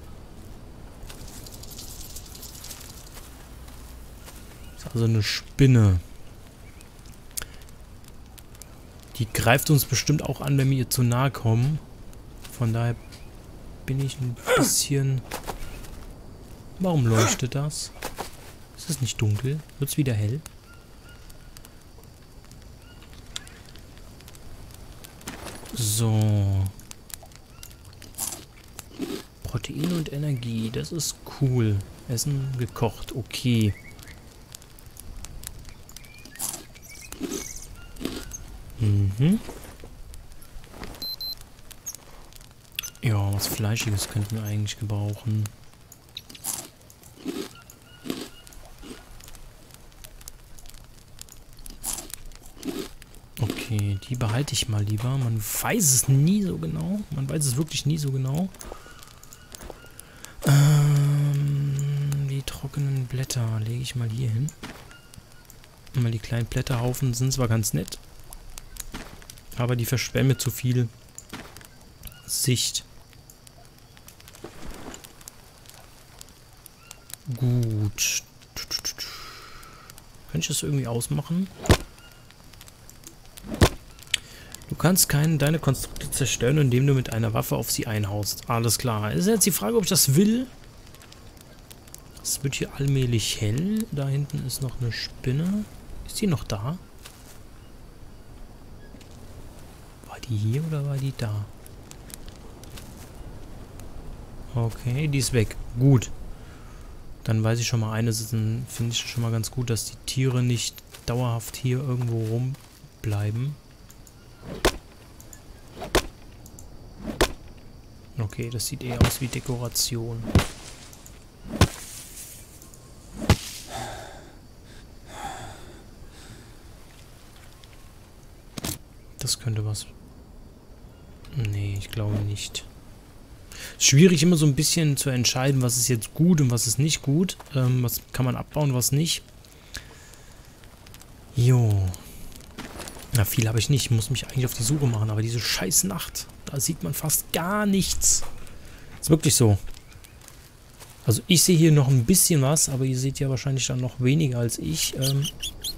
Das ist also eine Spinne. Die greift uns bestimmt auch an, wenn wir ihr zu nahe kommen. Von daher bin ich ein bisschen... Warum leuchtet das? Ist es nicht dunkel? Wird es wieder hell? So. Protein und Energie, das ist cool. Essen gekocht, okay. Mhm. Ja, was Fleischiges könnten wir eigentlich gebrauchen. Okay, die behalte ich mal lieber. Man weiß es nie so genau. Man weiß es wirklich nie so genau. Ähm, die trockenen Blätter lege ich mal hier hin. Mal die kleinen Blätterhaufen sind zwar ganz nett, aber die versperren mir zu viel Sicht. Gut. Kann ich das irgendwie ausmachen? Du kannst keine deine Konstrukte zerstören, indem du mit einer Waffe auf sie einhaust. Alles klar. Ist jetzt die Frage, ob ich das will. Es wird hier allmählich hell. Da hinten ist noch eine Spinne. Ist die noch da? War die hier oder war die da? Okay, die ist weg. Gut. Dann weiß ich schon mal eine, finde ich schon mal ganz gut, dass die Tiere nicht dauerhaft hier irgendwo rumbleiben. Okay, das sieht eher aus wie Dekoration. Das könnte was... Nee, ich glaube nicht. Schwierig immer so ein bisschen zu entscheiden, was ist jetzt gut und was ist nicht gut. Ähm, was kann man abbauen, was nicht. Jo. Na, viel habe ich nicht. Ich muss mich eigentlich auf die Suche machen. Aber diese scheiß Nacht, da sieht man fast gar nichts. Ist wirklich so. Also ich sehe hier noch ein bisschen was, aber ihr seht ja wahrscheinlich dann noch weniger als ich. Ähm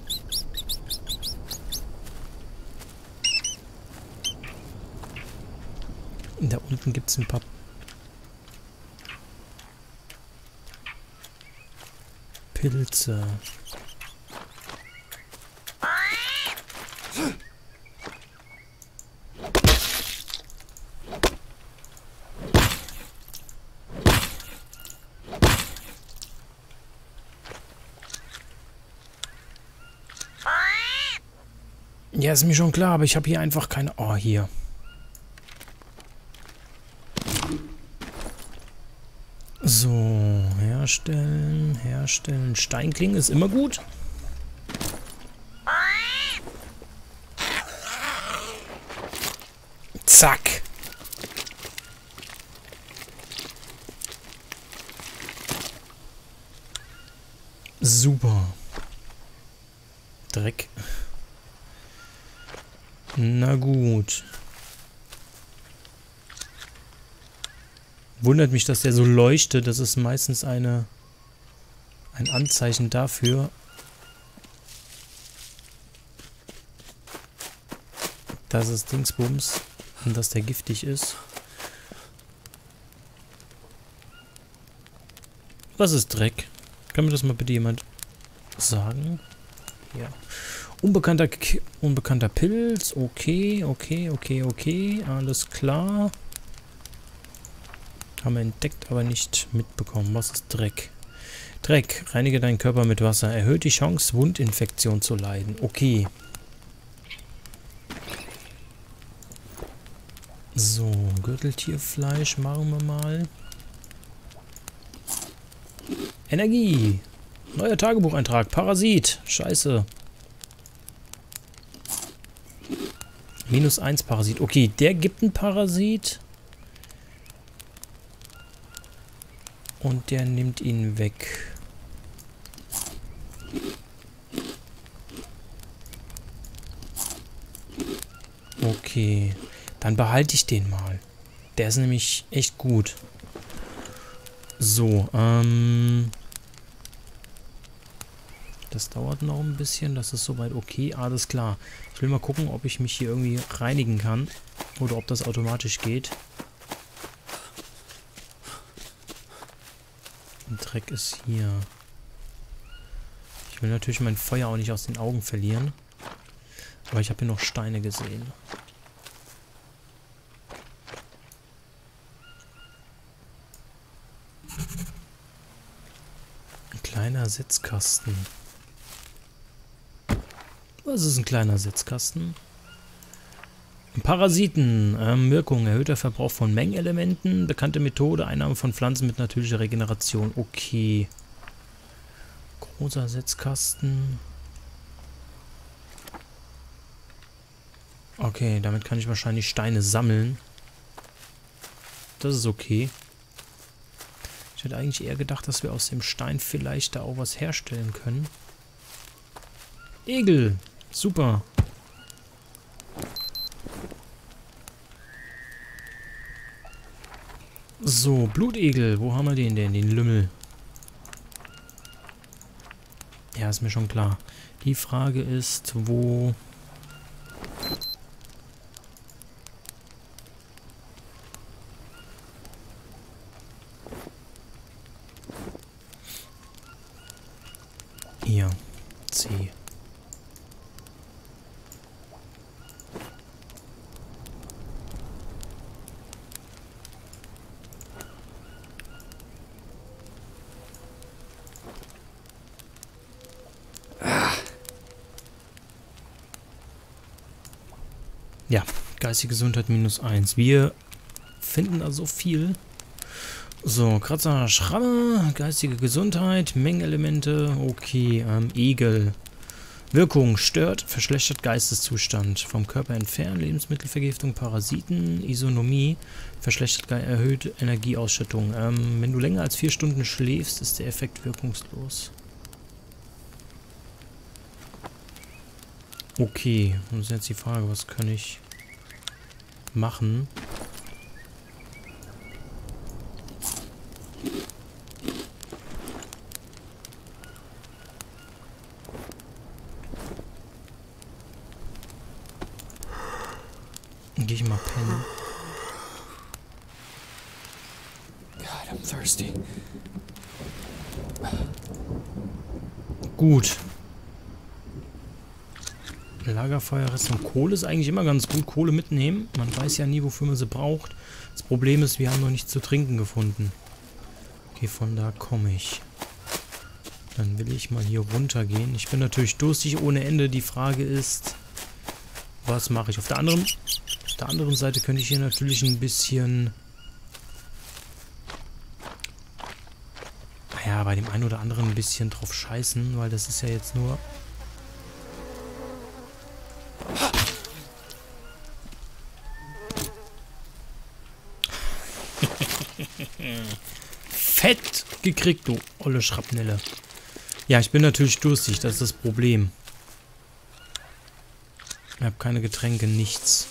da unten gibt es ein paar Pilze. Ja, ist mir schon klar, aber ich habe hier einfach keine... Oh, hier. So, herstellen, herstellen. Steinklinge ist immer gut. Zack. Super. Dreck. Na gut. Wundert mich, dass der so leuchtet. Das ist meistens eine ein Anzeichen dafür, Das ist Dingsbums. Und dass der giftig ist. Was ist Dreck? Kann mir das mal bitte jemand sagen? Ja. Unbekannter, K unbekannter Pilz. Okay, okay, okay, okay. Alles klar. Haben wir entdeckt, aber nicht mitbekommen. Was ist Dreck? Dreck. Reinige deinen Körper mit Wasser. Erhöht die Chance, Wundinfektion zu leiden. Okay. So, Gürteltierfleisch machen wir mal. Energie. Neuer Tagebucheintrag. Parasit. Scheiße. Minus eins Parasit. Okay, der gibt einen Parasit. Und der nimmt ihn weg. Okay. Dann behalte ich den mal. Der ist nämlich echt gut. So, ähm... das dauert noch ein bisschen. Das ist soweit okay. Alles klar. Ich will mal gucken, ob ich mich hier irgendwie reinigen kann. Oder ob das automatisch geht. Der Dreck ist hier. Ich will natürlich mein Feuer auch nicht aus den Augen verlieren. Aber ich habe hier noch Steine gesehen. Ein kleiner Sitzkasten. Was ist ein kleiner Sitzkasten? Parasiten. Ähm, Wirkung. Erhöhter Verbrauch von Mengenelementen. Bekannte Methode. Einnahme von Pflanzen mit natürlicher Regeneration. Okay. Großer Sitzkasten. Okay, damit kann ich wahrscheinlich Steine sammeln. Das ist okay. Ich hätte eigentlich eher gedacht, dass wir aus dem Stein vielleicht da auch was herstellen können. Egel. Super. So, Blutegel. Wo haben wir den denn? Den Lümmel. Ja, ist mir schon klar. Die Frage ist, wo... Hier. C. Ja, geistige Gesundheit minus eins. Wir finden da so viel. So, Kratzer, Schramme, geistige Gesundheit, Mengenelemente, okay, ähm, Egel. Wirkung, stört, verschlechtert Geisteszustand, vom Körper entfernen, Lebensmittelvergiftung, Parasiten, Isonomie, verschlechtert, erhöht Energieausschüttung. Ähm, wenn du länger als vier Stunden schläfst, ist der Effekt wirkungslos. Okay, und ist jetzt die Frage, was kann ich machen? Geh ich mal pennen. God, I'm thirsty. Gut. Lagerfeuerrest und Kohle ist eigentlich immer ganz gut. Kohle mitnehmen. Man weiß ja nie, wofür man sie braucht. Das Problem ist, wir haben noch nichts zu trinken gefunden. Okay, von da komme ich. Dann will ich mal hier runtergehen. Ich bin natürlich durstig ohne Ende. Die Frage ist, was mache ich? Auf der anderen, auf der anderen Seite könnte ich hier natürlich ein bisschen... Naja, bei dem einen oder anderen ein bisschen drauf scheißen, weil das ist ja jetzt nur... Fett gekriegt, du olle Schrapnelle. Ja, ich bin natürlich durstig, das ist das Problem. Ich habe keine Getränke, nichts.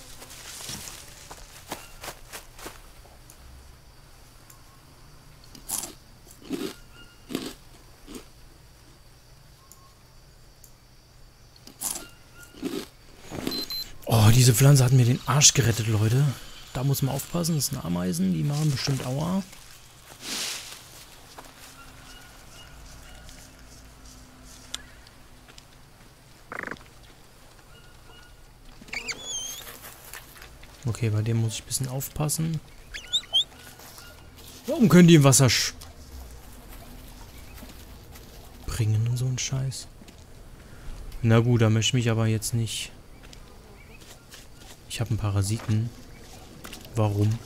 Oh, Oh, diese Pflanze hat mir den Arsch gerettet, Leute. Da muss man aufpassen, das sind Ameisen, die machen bestimmt Aua. Okay, bei dem muss ich ein bisschen aufpassen. Warum können die im Wasser springen und so ein Scheiß? Na gut, da möchte ich mich aber jetzt nicht... Ich habe einen Parasiten. Warum?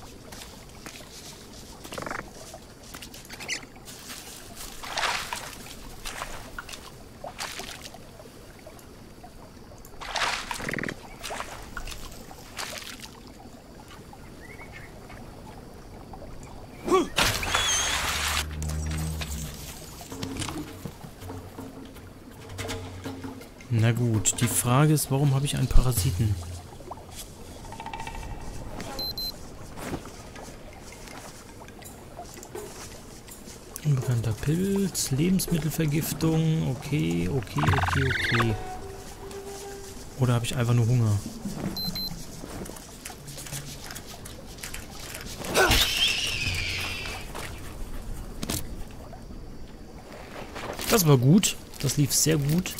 Na gut, die Frage ist, warum habe ich einen Parasiten? Unbekannter Pilz, Lebensmittelvergiftung, okay, okay, okay, okay. Oder habe ich einfach nur Hunger? Das war gut, das lief sehr gut.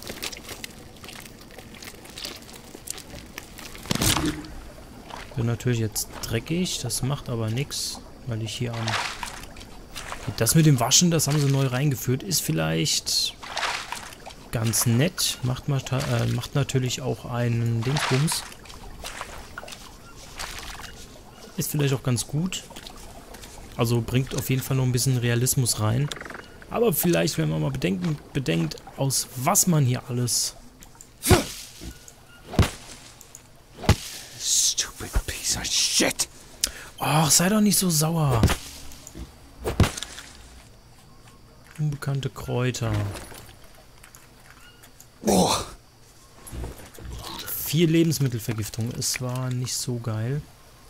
Bin natürlich jetzt dreckig, das macht aber nichts, weil ich hier am... Das mit dem Waschen, das haben sie neu reingeführt, ist vielleicht ganz nett. Macht, äh, macht natürlich auch einen Dingsbums. Ist vielleicht auch ganz gut. Also bringt auf jeden Fall noch ein bisschen Realismus rein. Aber vielleicht, wenn man mal bedenken, bedenkt, aus was man hier alles... Stupid piece of shit. Ach, sei doch nicht so sauer. Unbekannte Kräuter. Oh. Vier Lebensmittelvergiftung. Es war nicht so geil.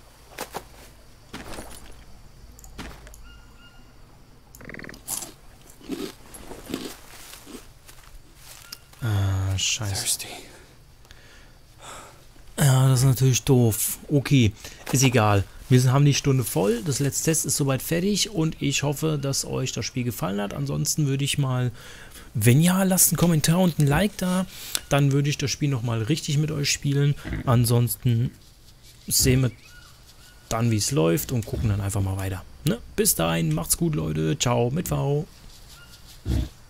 Ah, scheiße. Thirsty. Ja, das ist natürlich doof. Okay, ist egal. Wir haben die Stunde voll. Das letzte Test ist soweit fertig und ich hoffe, dass euch das Spiel gefallen hat. Ansonsten würde ich mal, wenn ja, lasst einen Kommentar und ein Like da. Dann würde ich das Spiel nochmal richtig mit euch spielen. Ansonsten sehen wir dann, wie es läuft und gucken dann einfach mal weiter. Ne? Bis dahin, macht's gut, Leute. Ciao mit V.